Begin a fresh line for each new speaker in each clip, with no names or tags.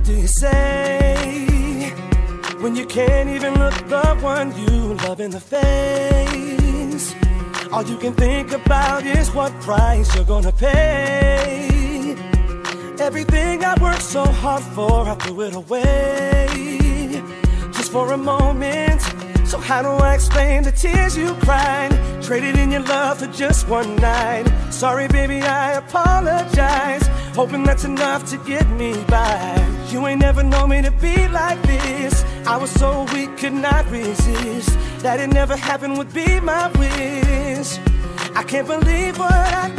do you say when you can't even look the one you love in the face? All you can think about is what price you're gonna pay. Everything I worked so hard for, I threw it away just for a moment. So how do I explain the tears you cried? Traded in your love for just one night. Sorry baby, I apologize, hoping that's enough to get me by. You ain't never known me to be like this. I was so weak, could not resist. That it never happened would be my wish. I can't believe what I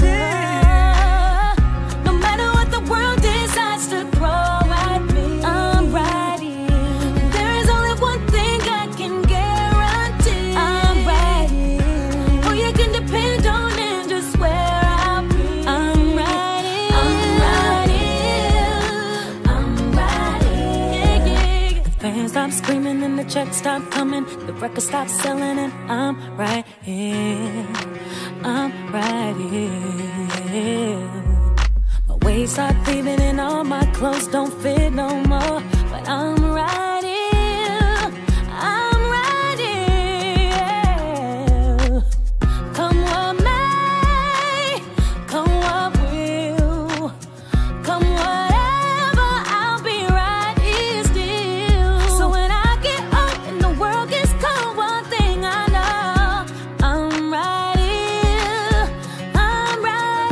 did.
No matter what the world decides to throw at me, I'm right here. There is only one thing I can guarantee. I'm right here. Oh, you can depend on and just where I'll be. I'm right here. I'm right here. I'm right here. Yeah. The fans stop screaming and the checks stop coming. The record stops selling and I'm right here. I'm right here. My waist start thieving and all my clothes don't fit no more. But I'm right here. I'm right here. Come what may, come what will, come whatever, I'll be right here still. So when I get up and the world gets cold, one thing I know, I'm right here. I'm right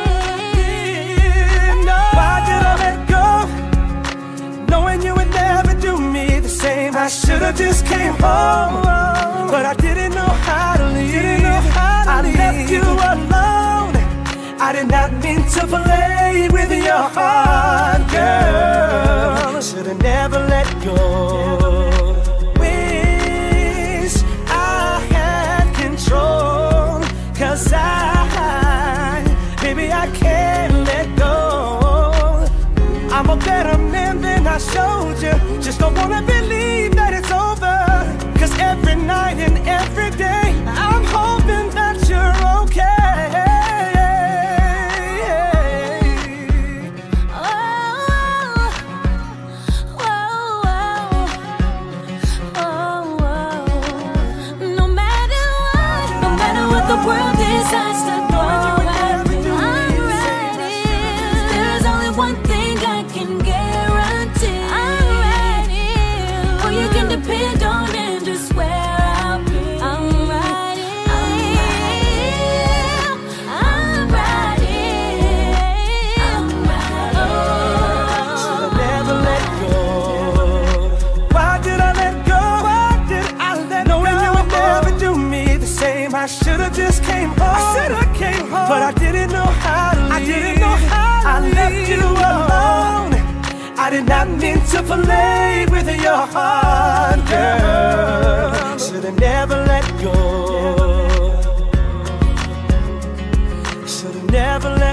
here.
Why did I let go, knowing you would never do me the same? I should've just came home, but I didn't know how to leave. I left you alone. I did not mean to play with your heart, girl. Should've never let go. Wish I had control, 'cause baby, I can't let go. I'm a better man than I showed you. Just don't wanna believe that it's over, 'cause every night and every day I'm hoping that you're okay.
No matter what the world decides to throw at me, I'm right here. There is only one thing I can guarantee. I'm right here. Oh, you can depend on and just where I'll be. I'm right here. I'm right here. I'm right here.
Should've never let go. Why did I let go? Why did I let go? Knowing you would never do me the same. I should've just came home. I said I came home, but I didn't know how to leave. I didn't know how to leave. I left you alone. I did not mean to play with your heart, girl. Should've never let go. Should've never let